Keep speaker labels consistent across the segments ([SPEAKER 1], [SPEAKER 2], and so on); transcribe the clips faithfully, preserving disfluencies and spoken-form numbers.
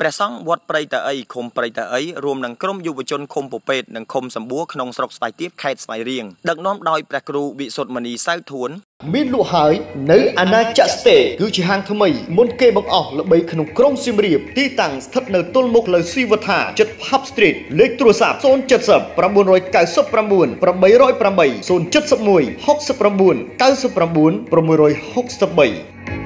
[SPEAKER 1] ព្រះសង្ឃវត្តព្រៃតាអីឃុំព្រៃតាអីរួមនឹងក្រុមយុវជនឃុំពពេតនិងឃុំសម្បួរក្នុងស្រុកស្វាយទាបខេត្តស្វាយរៀងដឹកនាំដោយព្រះគ្រូវិសុទ្ធមនីសៅធួន
[SPEAKER 2] មានលក់ហើយនៅអាណាចក្រស្តេគឺជាហាងថ្មីមុនគេបង្អស់ល្បីក្នុងក្រុងសៀមរាបទីតាំងស្ថិតនៅទល់មុខលើស៊ីវត្ថាជិត Hub Street លេខទូរស័ព្ទ ศูนย์ เจ็ด ศูนย์ เก้า เก้า เก้า เก้า แปด แปด ศูนย์ เจ็ด หนึ่ง หก เก้า เก้า หก เก้า หก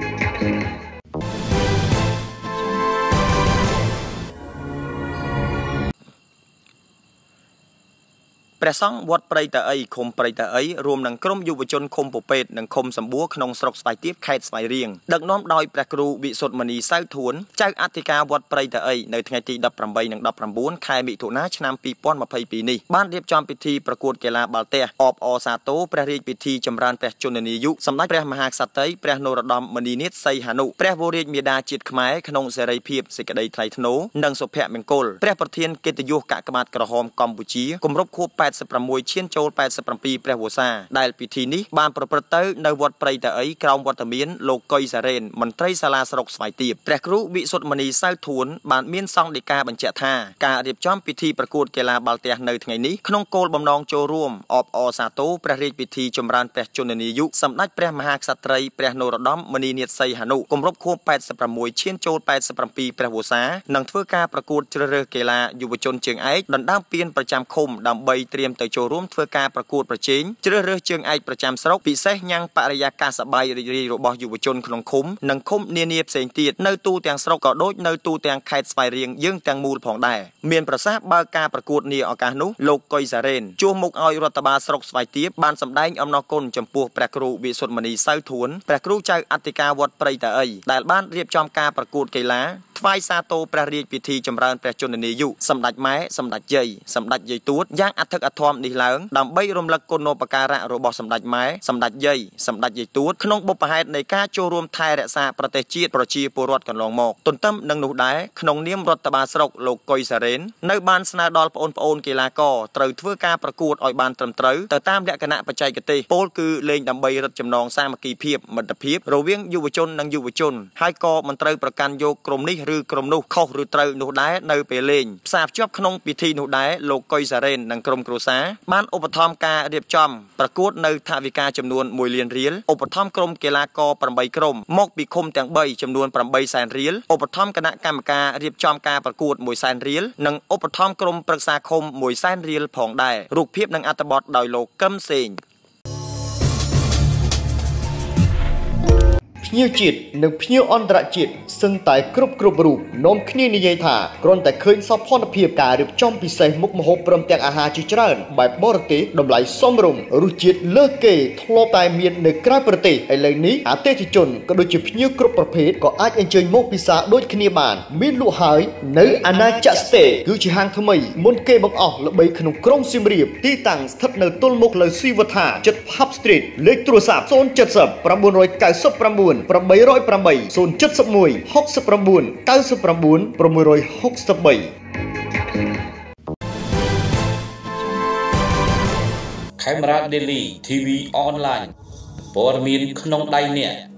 [SPEAKER 1] ព្រះសង្ឃវត្តព្រៃតាអីឃុំព្រៃតាអីរួមនឹងក្រុមយុវជនឃុំពពេតនិងឃុំសម្បួរក្នុងស្រុកស្វាយទាបខេត្តស្វាយរៀងដឹកនាំដោយព្រះគ្រូវិសុទ្ធមនីសៅធួនចៅអធិការវត្តព្រៃតាអីនៅថ្ងៃទី ដប់ប្រាំបី និង ដប់ប្រាំបួន ខែមិថុនាឆ្នាំ ពីរពាន់ម្ភៃពីរ នេះបានរៀបចំពិធីប្រកួតកីឡាបាល់ទះអបអរសាទរព្រះរាជពិធីចម្រើនព្រះជន្មាយុសម្ដេចព្រះមហាក្សត្រីព្រះនរោត្តមមុនីនាថសីហនុព្រះវររាជមាតាជាតិខ្មែរក្នុងសេរីភាពសេចក្តីថ្លៃថ្នូរនិងសុភមង្គលព្រះប្រធានកិត្តិយសកាកបាទក្រហមកម្ពុជាគម្រប់ខួប แปดสิบหก ឈានចូល แปดสิบเจ็ด ព្រះវស្សាដែលពិធីនេះបានប្រព្រឹត្តទៅនៅវត្តព្រៃតាអីក្រោមវត្តមានលោកកុយសារ៉េនមន្ត្រីសាលាស្រុកស្វាយទាបព្រះគ្រូវិសុទ្ធមនីសៅធួនបានមានសង្ឃដីកាបញ្ជាក់ថាការរៀបចំពិធីប្រកួតកីឡាបាល់ទះនៅថ្ងៃនេះក្នុងគោលបំណងចូលរួមអបអរសាទរព្រះរាជពិធីចម្រើនព្រះជន្មាយុសម្ដេចព្រះមហាក្សត្រីព្រះនរោត្តមមុនីនាថសីហនុគម្រប់ខួប แปดสิบหก ឈានចូល แปดสิบเจ็ด ព្រះវស្សានិងធ្វើការប្រកួតជ្រើសរើសកីឡាយុវជនជើងឯកដណ្ដើមពានប្រចាំឃុំដើម្បីត្រៀមទៅចូលរួមធ្វើការប្រកួតប្រជែងជ្រើសរើសជើងឯកប្រចាំស្រុកពិសេសញ៉ាំងបរិយាកាសសប្បាយរីករាយរបស់យុវជនក្នុងឃុំនិងឃុំនានាផ្សេងទៀតនៅទូទាំងស្រុកក៏ដូចនៅទូទាំងខេត្តស្វាយរៀងយើងទាំងមូលផងដែរមានប្រសាសន៍បើការប្រកួតនាឱកាសនោះលោកកុយសារ៉េនជួសមុខឲ្យរដ្ឋបាលស្រុកស្វាយទាបបានសម្ដែងអំណរគុណចំពោះព្រះគ្រូវិសុទ្ធមនីសៅធួនព្រះគ្រូចៅអធិការវត្តព្រៃតាអីដែលបានរៀបចំការប្រកួតកីឡាថ្វាយសាទរព្រះរាជពិធីចម្រើនព្រះជន្មាយុសម្ដេចម៉ែសម្ដេចយាយសម្ដេចយាយទួតយ៉ាងអធិកអធមនេះឡើងដើម្បីរំលឹកគុណូបការៈរបស់សម្ដេចម៉ែសម្ដេចយាយសម្ដេចយាយទួតក្នុងបុព្វហេតុនៃការចូលរួមថែរក្សាប្រទេសជាតិប្រជាពលរដ្ឋកន្លងមកទន្ទឹមនឹងនោះដែរក្នុងនាមរដ្ឋបាលស្រុកលោកកុយសារ៉េននៅបានស្នើដល់បងប្អូនកីឡាករត្រូវធ្វើការប្រកួតឲ្យបានត្រឹមត្រូវទៅតាមលក្ខណៈបច្ចេកទេសពោលគឺលេងដើម្បីរឹតចំណងសាមគ្គីភាពមិត្តភាពរវាងយុវជននិងយុវជនហើយក៏មិនត្រូវប្រកាន់យកក្រុមនេះឬក្រុមនោះខុសឬត្រូវនោះដែរនៅពេលលេងផ្សារភ្ជាប់ក្នុងពិធីនោះដែរលោកកុយសារ៉េននិងក្រុមគ្រួសារបានឧបត្ថម្ភការរៀបចំប្រកួតនៅថវិកាចំនួនមួយលានរៀលឧបត្ថម្ភក្រុមកីឡាករប្រាំបីក្រុមមកពីឃុំទាំងបីចំនួនប្រាំបីសែនរៀលឧបត្ថម្ភគណៈកម្មការរៀបចំការប្រកួតមួយសែនរៀលនិងឧបត្ថម្ភក្រុមប្រឹក្សាឃុំមួយសែនរៀលផងដែររូបភាពនិងអត្ថបទដោយលោកកឹមសេង
[SPEAKER 2] ភ្ញៀវជាតិនិងភ្ញៀវអន្តរជាតិសឹងតែគ្រប់គ្រប់រូបនាំគ្នានិយាយថាគ្រាន់តែឃើញសោភ័ណភាពការរៀបចំពិសេសមុខម្ហូបព្រមទាំងអាហារជាច្រើនបែបបរទេសតម្លៃសមរម្យរសជាតិលើសគេធ្លាប់តែមាននៅក្រៅប្រទេសឥឡូវនេះអតិថិជនក៏ដូចជាភ្ញៀវគ្រប់ប្រភេទក៏អាចអញ្ជើញមកពិសាដូចគ្នាបានមានលក់ហើយនៅអាណាចក្រស្តេគឺជាហាងថ្មីមុនគេបង្អស់ល្បីក្នុងក្រុងសៀមរាបទីតាំងស្ថិតនៅទល់មុខលើស៊ីវត្ថាជិត Hub Street លេខទូរស័ព្ទ ศูนย์ เจ็ด ศูนย์ เก้า เก้า เก้า แปด แปด ศูนย์ เจ็ด หนึ่ง หก เก้า เก้า เก้า หก หก แปด
[SPEAKER 3] Camera Daily ที วี ออนไลน์ព័ត៌មានក្នុងដៃអ្នក